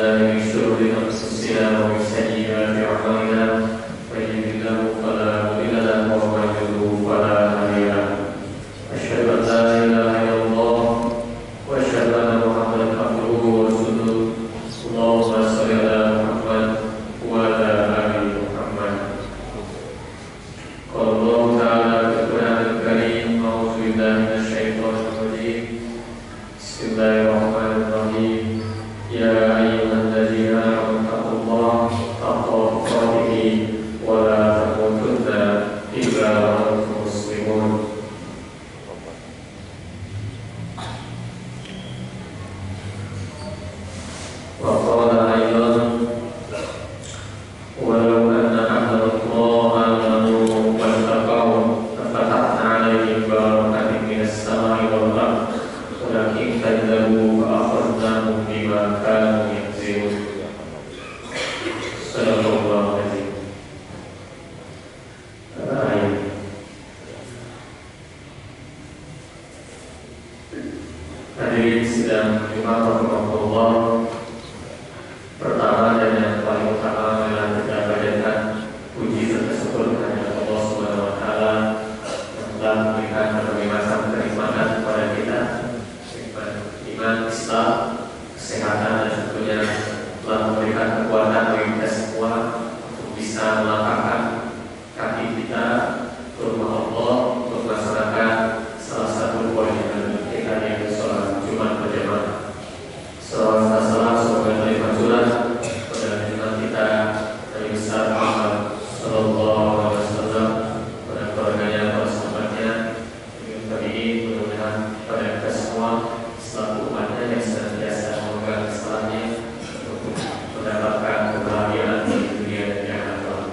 بالله من شرور أنفسنا ومن سيئات أعمالنا من يهده الله فلا مضل له ومن يضلل فلا هادي له أشهد أن لا إله إلا الله وأشهد أن محمدا عبده ورسوله اللهم صل على محمد وعلى آل محمد قال الله تعالى في القرآن الكريم أعوذ بالله من الشيطان الرجيم بسم الله الرحمن الرحيم يا أيها الذين آمنوا اتقوا الله حق تقاته ولا تموتن إلا وأنتم مسلمون وقال أيضا ولو أن أهل القرى آمنوا واتقوا لفتحنا عليهم بركات من السماء والأرض ولكن كذبوا فأخذناهم بما كانوا يكذبون صدق الله العظيم. Hadirin sidang Jumat rahimahullah. Pertama dan yang paling utama adalah kita panjatkan puji serta syukur kepada Allah Subhanahu wa taala yang telah memberikan berbagai macam kenikmatan kepada kita, iman, Islam, kesehatan, dan tentunya telah memberikan kekuatan bagi kita semua untuk bisa melangkahkan kaki kita ke rumah Allah untuk melaksanakan salah satu kewajiban kita yaitu sholat Jumat berjamaah. Salam semoga tercurah pada junjungan kita Nabi besar Muhammad sallallahu alaihi wasallam, pada keluarganya, para sahabatnya, tabi'in, mudah-mudahan pada kita semua selaku umatnya yang senantiasa memegang kesalahannya untuk mendapatkan kebahagiaan di dunia dan di akhirat.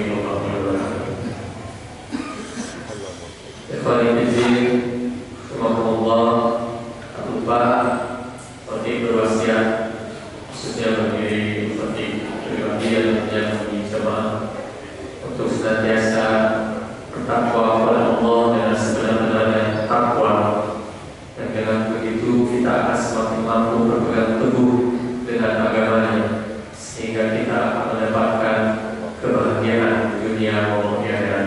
Tak lupa penting berwasiat khususnya bagi penting pribadi dan yang jemaah untuk senantiasa bertakwa kepada Allah dengan sebenar-benarnya takwa, dan dengan begitu kita akan semakin mampu berpegang teguh dengan agamanya sehingga kita akan mendapatkan kebahagiaan di dunia maupun di akhirat.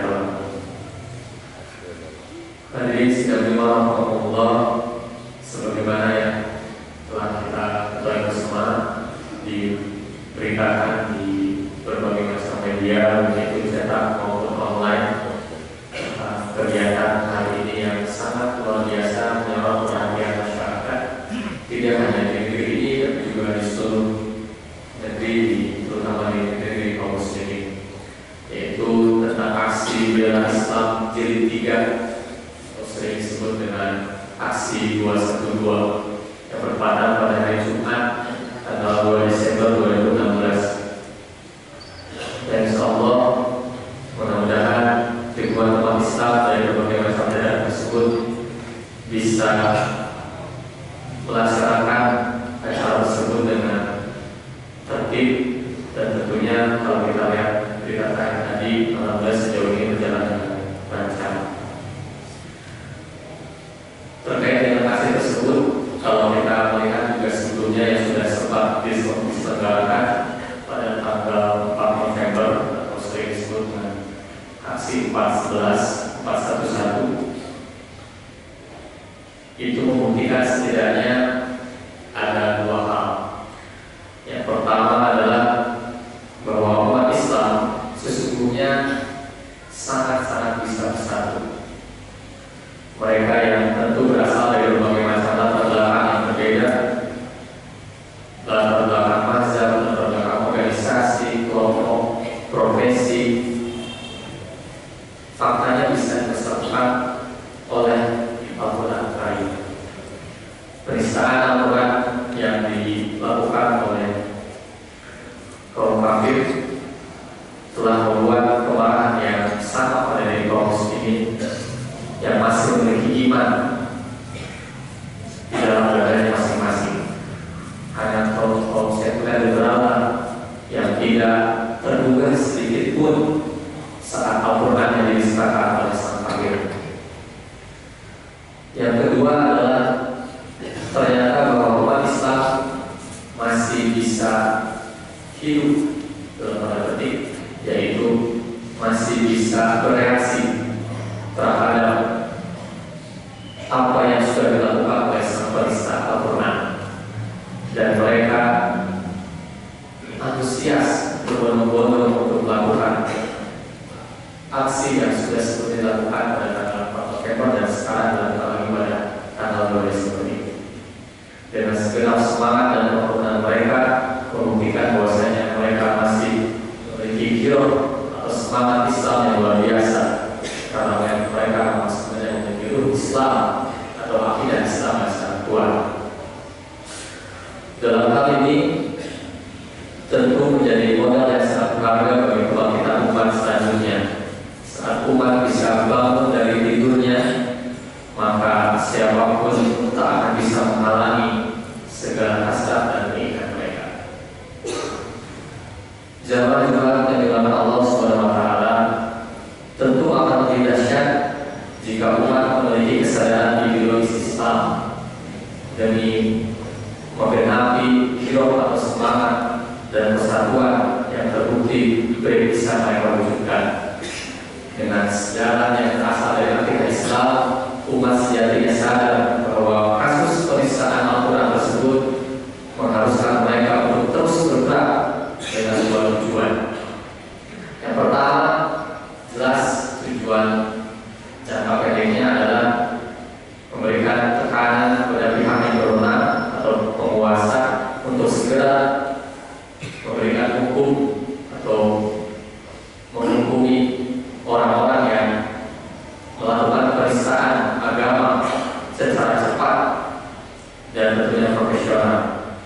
Hadirin sidang Allah, sebagaimana yang telah kita ketahui bersama diberitakan di berbagai macam media baik cetak maupun online, kegiatan hari ini yang sangat luar biasa menyorot perhatian masyarakat, tidak hanya di negeri ini tapi juga di seluruh negeri, terutama di negeri kaum muslimin, yaitu tentang aksi bela Islam jilid 3 atau sering disebut dengan aksi 212 yang berpada pada hari Jumat tanggal 2 Desember 2016. Dan insyaallah mudah-mudahan ribuan umat Islam dari berbagai macam daerah tersebut bisa melaksanakan acara tersebut dengan tertib, dan tentunya kalau kita lihat berita tadi alhamdulillah sejauh ini berjalan dengan lancar. Terkait dengan aksi tersebut, kalau kita melihat juga sebelumnya yang sudah sempat diselenggarakan pada tanggal 4 November atau sering disebut dengan aksi 411 itu membuktikan setidaknya ada dua hal. Yang pertama adalah bahwa umat Islam sesungguhnya sangat-sangat bisa bersatu. Mereka yang tentu berasal dari berbagai macam latar belakang yang berbeda, latar belakang mazhab, latar belakang organisasi, kelompok, profesi, faktanya bisa dipersatukan oleh Al-Quran Karim. Penistaan Al-Quran yang dilakukan oleh kaum kafir telah membuat kemarahan yang sama pada dari kaum muslimin yang masih memiliki iman di dalam dadanya masing-masing. Hanya kaum sekuler liberal yang tidak terduga sedikit pun saat Al-Quran yang dinisbahkan oleh sang kafir. Yang kedua adalah ternyata bahwa umat Islam masih masih bisa hidup dalam tanda petik, yaitu masih bisa bereaksi terhadap apa yang sudah dilakukan oleh sang penista Al-Quran, dan mereka antusias berbondong-bondong untuk melakukan aksi yang sudah seperti dilakukan pada tanggal 4 November dan sekarang dilakukan lagi pada tanggal 2 Desember ini. Dengan segenap semangat dan perjuangan mereka membuktikan bahwasanya mereka masih memiliki giroh atau semangat Islam yang luar biasa, karena mereka sebenarnya memiliki ruh Islam atau akidah Islam yang sangat kuat. Dalam hal ini tentu menjadi modal yang sangat berharga bagi kebangkitan umat selanjutnya. Saat umat bisa bangun dari tidurnya, maka siapapun tak akan bisa menghalangi segala hasrat dan keinginan mereka. Jamaah Jumat yang dilakukan Allah Subhanahu wa Ta'ala, tentu akan lebih dahsyat jika umat memiliki kesadaran ideologis Islam demi menggenapi giroh atau semangat dan persatuan yang terbukti bisa mereka wujudkan. Dengan sejarah yang berasal dari akidah Islam, umat sejatinya sadar bahwa kasus penistaan Al-Quran tersebut mengharuskan mereka untuk terus bergerak dengan dua tujuan. Yang pertama, jelas tujuan jangka pendeknya adalah memberikan tekanan kepada pihak yang berwenang atau penguasa untuk segera memberikan hukum atau menghukumi orang-orang yang melakukan penistaan agama secara cepat dan tentunya profesional.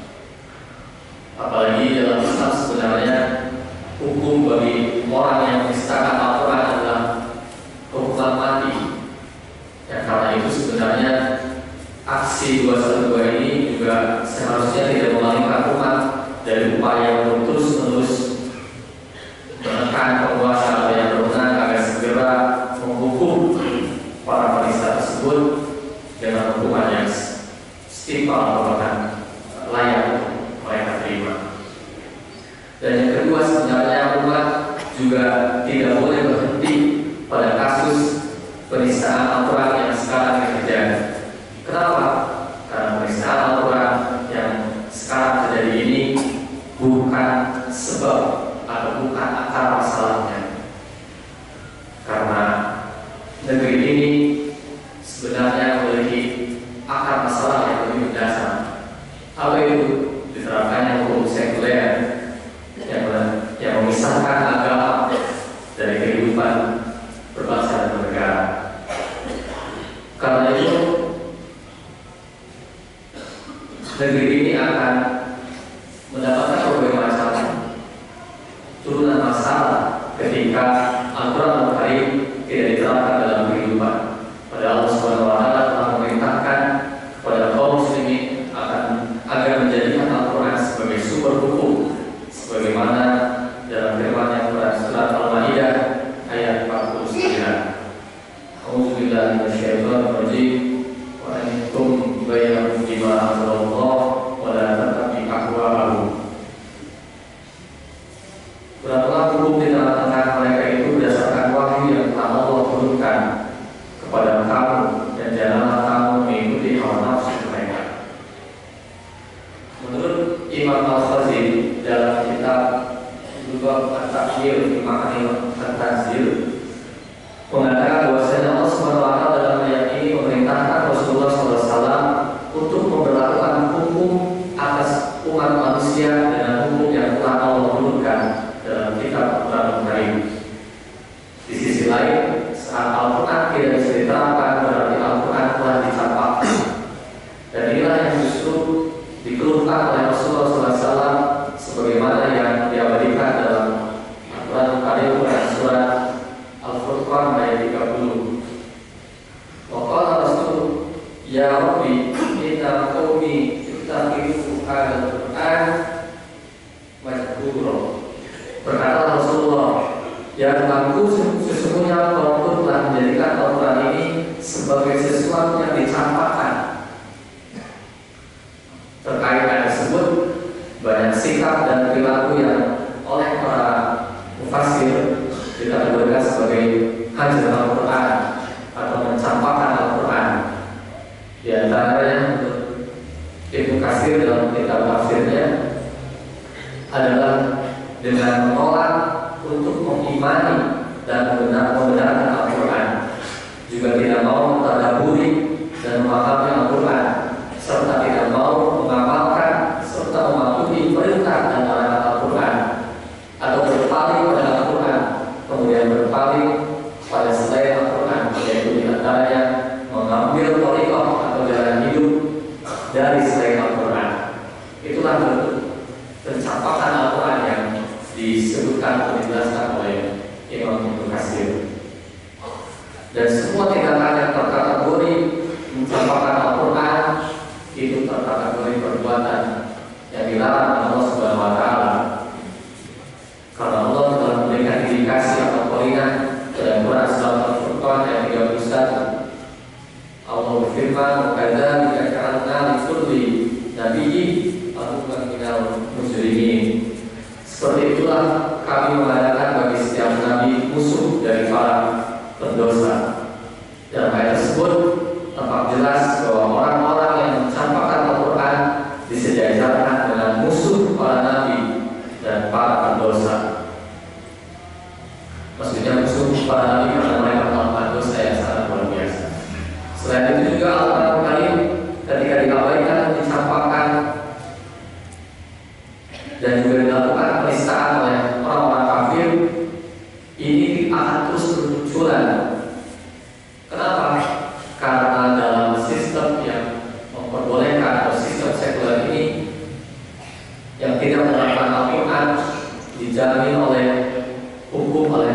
Apalagi dalam Islam sebenarnya hukum bagi orang yang menistakan Al-Quran adalah hukuman mati. Ya, karena itu sebenarnya aksi 212 ini juga seharusnya tidak mengalihkan umat dari upaya untuk terus-menerus menekan penguasa yang berwenang agar segera menghukum para penista tersebut dengan hukuman yang setimpal atau bahkan layak mereka terima. Dan yang kedua, sebenarnya umat juga tidak boleh berhenti pada kasus penistaan Al-Quran yang sekarang terjadi. Kenapa? Karena penistaan Al-Quran yang sekarang terjadi ini bukan sebab atau bukan akar masalahnya. Karena negeri ini sebenarnya memiliki akar masalah yang lebih mendasar. Apa itu? Diterapkannya hukum sekuler yang memisahkan agama dari kehidupan berbangsa dan bernegara. Karena itu negeri ini akan mendapatkan berbagai macam turunan masalah ketika Al-Quran Al-Karim tidak diterapkan dalam kehidupan. Padahal Allah Subhanahu wa Ta'ala telah memerintahkan kepada kaum muslimin agar menjadikan Al-Quran sebagai sumber hukum, sebagaimana dalam firman-Nya pada surat Al-Maidah ayat 49. A'udzubillahi minasyaitonir rajim. Wa antum bayyinun bima anzalallah wa la tattabi' ahwa'ahum. Berapa hukum di tengah-tengah mereka itu berdasarkan wahyu yang telah Allah turunkan kepada kamu, dan janganlah kamu mengikuti hawa nafsu mereka. Menurut Imam Al-Khazin dalam kitab Lughat At-Tafsir fi Ma'ani At-Tanzil mengatakan bahwasanya Allah Subhanahu wa Ta'ala dalam ayat ini memerintahkan Rasulullah SAW untuk memberlakukan hukum atas umat manusia dengan hukum yang telah Allah turunkan dalam kitab Al-Quran Al-Karim. Di sisi lain, saat Al-Quran tidak bisa diterapkan, berarti Al-Quran telah dicampakkan. Dan inilah yang justru dikeluhkan oleh Rasulullah SAW sebagaimana yang diabadikan dalam Al-Quran Al-Karim pada surat Al-Furqan ayat 30. Waqala Rasul, ya Rabbi, inna qaumi ittakhidhu al-Quran majbura. Berkata Rasulullah, ya Tuhanku, sesungguhnya kaumku telah menjadikan Al-Quran ini sebagai sesuatu yang dicampakkan. Terkait hal tersebut, banyak sikap dan perilaku yang oleh para mufassir dikategorikan sebagai hajar Al-Quran atau mencampakkan Al-Quran. Di antaranya Ibnu Katsir dalam kitab tafsirnya adalah dengan menolak untuk mengimani dan membenarkan Al-Quran, juga tidak mau mentadaburi dan memahami Al-Quran, serta tidak mau mengamalkan serta mematuhi perintah dan larangan Al-Quran, atau berpaling pada Al-Quran kemudian berpaling pada selain Al-Quran, yaitu diantaranya mengambil thariqah atau jalan hidup dari selain Al-Quran. Itulah bentuk pencampakan Al-Quran yang disebutkan atau dijelaskan oleh Imam Ibnu Katsir. Dan semua tindakan yang terkategori mencampakkan Al-Quran itu terkategori perbuatan yang dilarang Allah Subhanahu wa Ta'ala. Karena Allah telah memberikan indikasi atau korinah dalam Quran Surat Al-Furqan ayat 31. Allah berfirman, "Kadzalika ja'alna likulli nabiyyin aduwwan minal mujrimin." Seperti itulah kami mengadakan bagi setiap nabi musuh dari para pendosa. Dalam ayat tersebut tampak jelas bahwa orang-orang yang mencampakkan Al-Quran disejajarkan dengan musuh para nabi dan para pendosa. Maksudnya musuh para nabi karena mereka melakukan dosa yang sangat luar biasa. Selain itu juga Al-Quran Karim ketika diabaikan, dicampakkan dan juga dilakukan penistaan oleh orang-orang kafir, ini akan terus bermunculan. Kenapa? Karena dalam sistem yang memperbolehkan atau sistem sekuler ini yang tidak menerapkan Al-Quran dijamin oleh hukum, oleh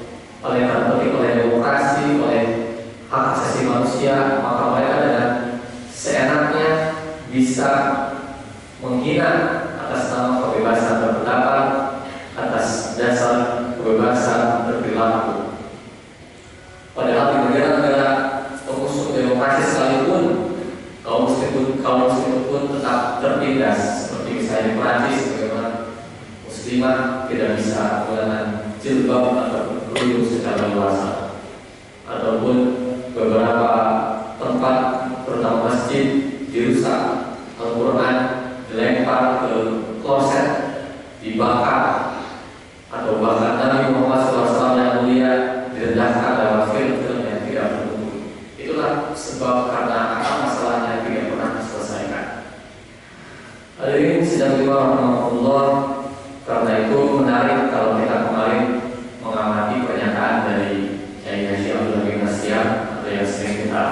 demokrasi, oleh hak asasi manusia, maka mereka dengan seenaknya bisa menghina atas nama kebebasan berpendapat, atas dasar kebebasan berperilaku. Padahal di negara-negara pengusung demokrasi sekalipun kaum muslimin pun tetap tertindas, seperti misalnya di Perancis, bagaimana muslimah tidak bisa menggunakan jilbab atau kerudung secara luasa, ataupun beberapa tempat terutama masjid dirusak, Al-Quran dilempar ke kloset, dibakar, atau bahkan Nabi Muhammad SAW yang mulia direndahkan dalam film-film yang tidak bermutu. Itulah sebab karena akar masalahnya tidak pernah diselesaikan. Hadirin sidang rahimahullah, karena itu menarik kalau kita kemarin mengamati pernyataan dari Kiai Haji Abdul Hamid Nasyar atau yang sering kita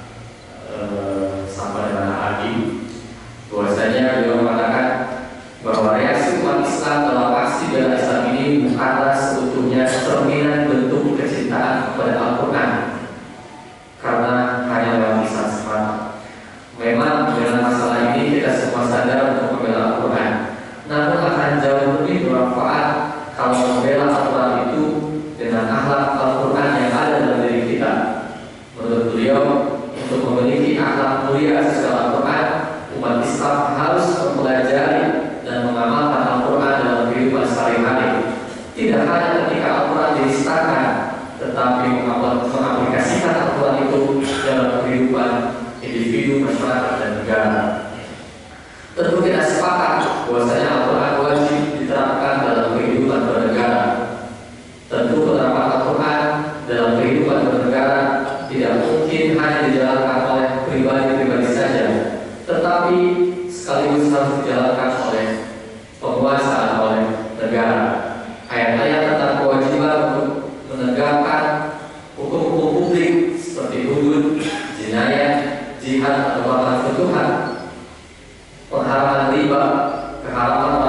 sapa dengan Adi, bahwasanya beliau mengatakan bahwa reaksi umat Islam dalam aksi bela Islam ini bukanlah seutuhnya cerminan bentuk kecintaan kepada Al-Quran, karena hanya lewat lisan semata. Memang dalam masalah ini kita semua sadar untuk membela Al-Quran, namun akan jauh lebih bermanfaat kalau membela Al-Quran itu dengan akhlak Al-Quran yang ada dalam diri kita. Menurut beliau, untuk memiliki akhlak mulia sesuai Al-Quran, umat Islam harus mempelajari dan mengamalkan Al-Quran dalam kehidupan sehari-hari. Tidak hanya ketika Al-Quran dilistakan, tetapi mengaplikasikan Al-Quran itu dalam kehidupan individu, masyarakat, dan negara. Tentu kita sepakat bahwasanya Al-Quran wajib diterapkan dalam kehidupan bernegara. Tentu penerapan Al-Quran dalam kehidupan bernegara tidak mungkin hanya dijalankan oleh pribadi-pribadi saja, tetapi sekaligus harus dijalankan oleh penguasa atau oleh negara. Ayat-ayat tentang kewajiban untuk menegakkan hukum-hukum publik seperti hudud, jinayah, jihad atau bahkan futuhat, pengharaman riba, keharaman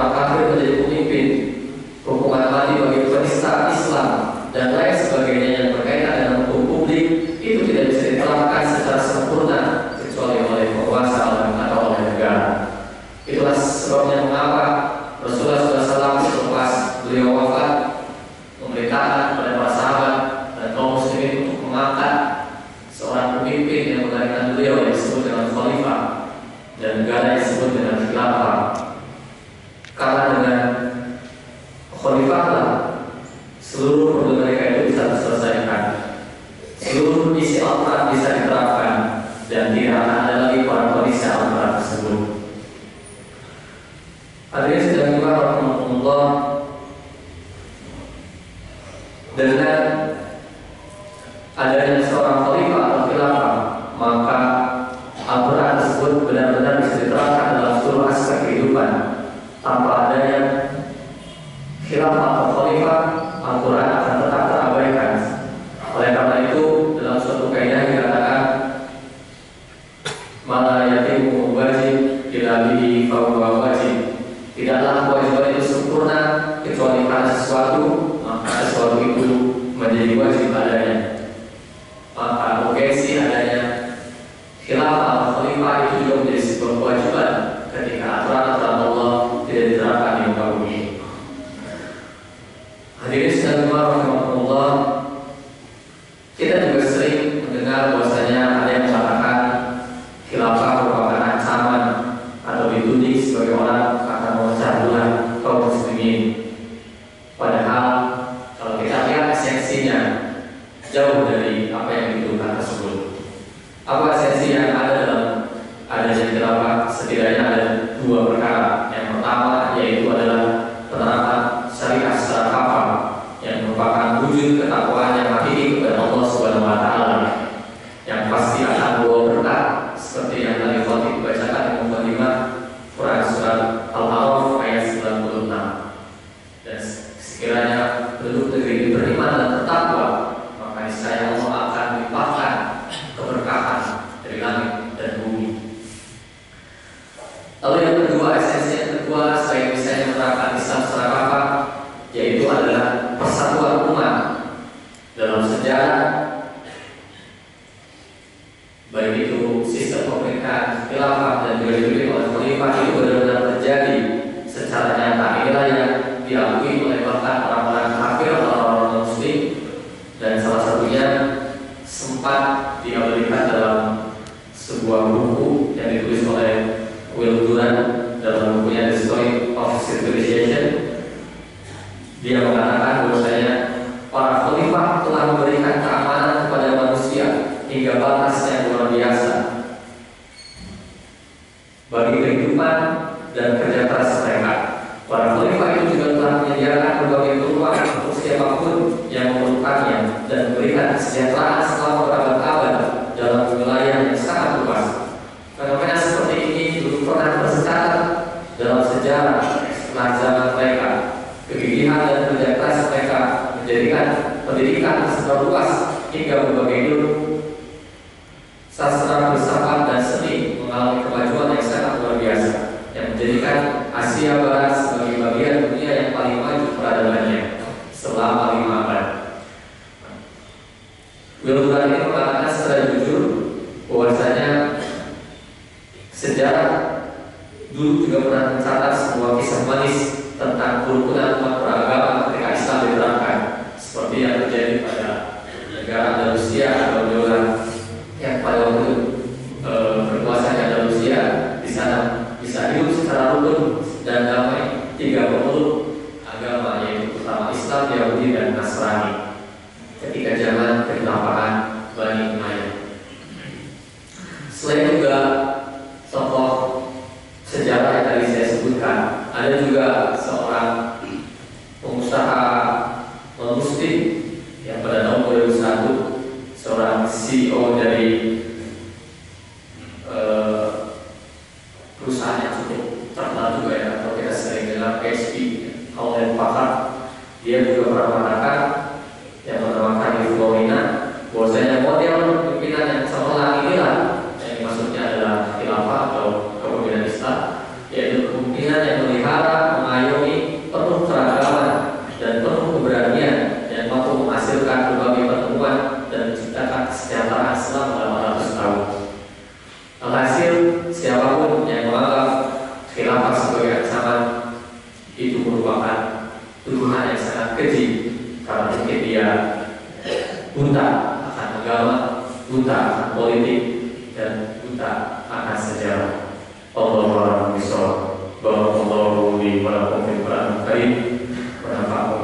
khalifah seluruh problem mereka itu bisa terselesaikan, seluruh isi Al-Quran bisa diterapkan, dan tidak akan ada lagi polemik Al-Quran tersebut. Hadirin sedang rahimahumullah, dengan adanya seorang khalifah atau khilafah, maka Al-Quran tersebut benar-benar bisa diterapkan dalam seluruh aspek kehidupan. Tanpa adanya khilafah atau khalifah, Al-Quran akan tetap terabaikan. Oleh karena itu, dalam suatu kaidah dikatakan, "Mala yatimu wajib ila bihi fahuwa wajib." Tidaklah kewajiban itu sempurna kecuali karena sesuatu, maka sesuatu itu menjadi wajib adanya. Maka urgensi adanya khilafah atau khalifah itu juga menjadi sebuah kewajiban ketika aturan-aturan Allah tidak diterapkan di muka bumi. Hadirin sekalian rahimahullah, kita juga sering mendengar bahwasanya ada yang mengatakan khilafah merupakan ancaman atau dituding sebagai orang akan memecah belah kaum muslimin. Padahal kalau kita lihat esensinya jauh dari apa yang dituduhkan tersebut. Apa esensi yang ada dalam adanya khilafah? Setidaknya ada dua perkara. Yang pertama yaitu adalah penerapan syariat secara kafah yang merupakan wujud ketakwaan yang hakiki kepada Allah Subhanahu wa taala, yang pasti akan membawa berkah seperti yang tadi Khatib bacakan di mukadimah Quran surat Al-A'raf ayat 96. Dan sekiranya penduduk negeri ini beriman dan bertakwa, maka niscaya Allah akan melimpahkan keberkahan dari langit dan bumi. Lalu yang kedua, esensi yang kedua selain misalnya menerapkan Islam secara kafah, yaitu adalah persatuan umat. Dalam sejarah, baik itu sistem pemerintahan khilafah dan juga dipimpin oleh khalifah, itu benar-benar terjadi secara nyata. Inilah yang diakui oleh bahkan orang-orang kafir atau orang-orang muslim, dan salah satunya sempat diabadikan dalam sebuah buku yang ditulis oleh Will Durant dalam bukunya The Story of Civilization. Dia mengatakan bahwasanya para khalifah telah memberikan keamanan kepada manusia hingga batas yang luar biasa bagi kehidupan dan kerja keras mereka. Para khalifah itu juga telah menyediakan berbagai peluang untuk siapapun yang memerlukannya dan memberikan kesejahteraan selama berabad-abad dalam wilayah yang sangat luas. Fenomena seperti ini dulu pernah tercatat dalam sejarah setelah zaman mereka. Kegigihan dan kerja keras mereka menjadikan pendidikan tersebar luas hingga berbagai ilmu, sastra, filsafat, dan seni mengalami kemajuan yang sangat luar biasa, yang menjadikan Asia Barat sebagai bagian dunia yang paling maju peradabannya selama 5 abad. Will Durant ini mengatakan secara jujur bahwasanya sejarah dulu juga pernah mencatat sebuah kisah manis tentang kerukunan umat beragama ketika Islam diterapkan, seperti yang terjadi pada negara Andalusia atau Dola yang pada waktu berkuasanya Andalusia. Di sana bisa hidup secara rukun dan damai 3 pemeluk agama, yaitu pertama Islam, Yahudi, dan Nasrani ketika zaman kekhilafahan Bani Umayyah. Selain juga tokoh sejarah yang tadi saya sebutkan, ada juga seorang pengusaha muslim yang pada tahun 2001 seorang CEO dari perusahaan yang cukup terkenal juga ya, atau kita sering dengar HP, Hewlett Packard. Dia juga pernah mengatakan yang menamakan di Florida bahwasanya model pimpinan yang cemerlang inilah yang maksudnya adalah khilafah atau kepemimpinan Islam, yaitu kepemimpinan yang melihara, mengayomi, penuh keragaman dan penuh keberanian, yang mampu menghasilkan berbagai pertemuan dan menciptakan kesejahteraan selama 800 tahun. Alhasil, siapapun yang menganggap khilafah sebagai ancaman itu merupakan tuduhan yang sangat keji, karena mungkin dia buta akan agama, buta akan politik, dan buta akan sejarah. Allahu a'lam bishawab. Barakallahu li wa lakum fil Qur'anil Karim wa nafa'ana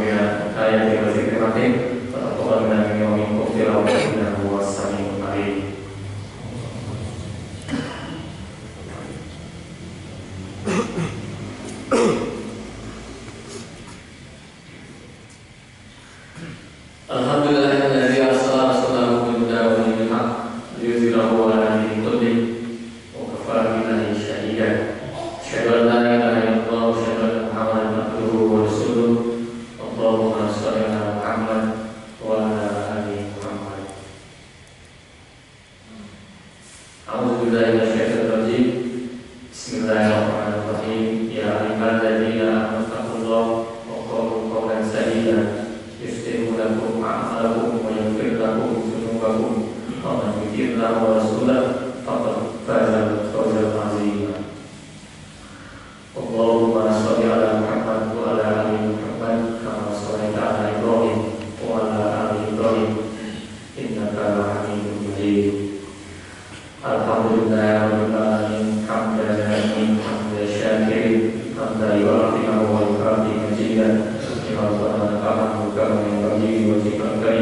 memuji bangga